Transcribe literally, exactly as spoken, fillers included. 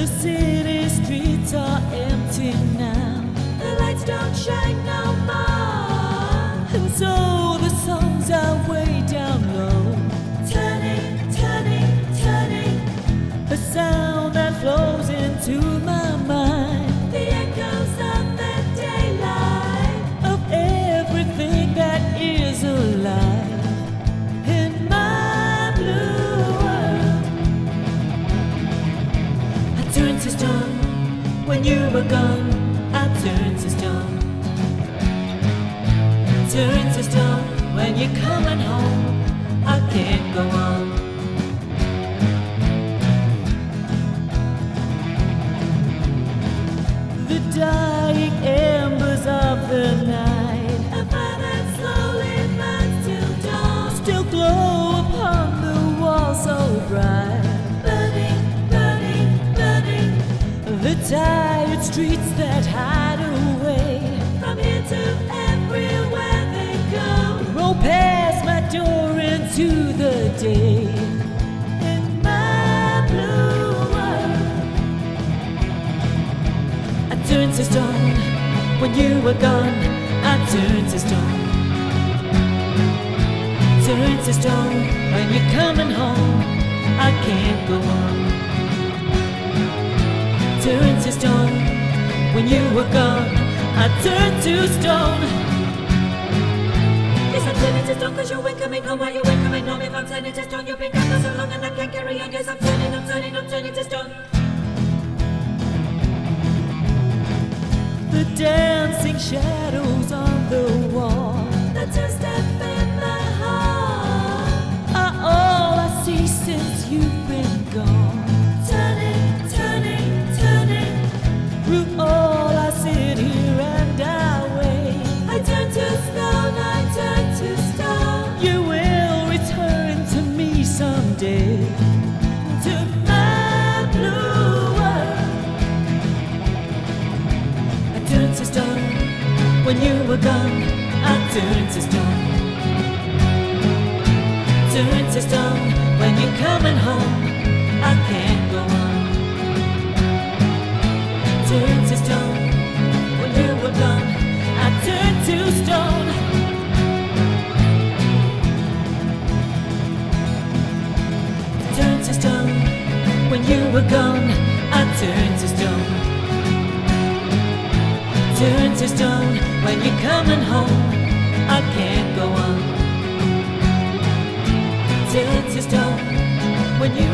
The city streets are empty now. The lights don't shine no more. And so the songs are way down low. Turning, turning, turning. A sound that flows into my mind. The echoes of the daylight. Of everything that is alive. In my blue world. I turned to stone when you were gone. I turned to stone. Turn to stone when you're coming home. I can't go on. The dying embers of the night, a fire that slowly burns till dawn, still glow upon the wall so bright. Burning, burning, burning. The tired streets that hide away from here to everywhere they go, roll past my door into the day. In my blue world, I turned to stone when you were gone. I turned to stone. Turned to stone when you're coming home. I can't go on. Turned to stone when you were gone. I turned to stone. Yes, I'm turning to stone cause you ain't coming home. While you ain't coming home, if I'm turning to stone, you've been gone for so long and I can't carry on. Yes, I'm turning, I'm turning, I'm turning to stone. The dancing shadows on the wall, the two-step in the hall, are all I see since you've been gone. Turning, turning, turning, through all I sit here and I wait. I turn to stone, I turn to stone. You will return to me someday. To my blue world. I turned to stone when you were gone. I turned to stone. Turned to stone when you're coming home. I can't go on. Turned to stone when you were gone. I turned to stone. Turned to stone when you were gone. I turned to stone. Turned to stone when you're coming home. I can't go on. Turned to stone when you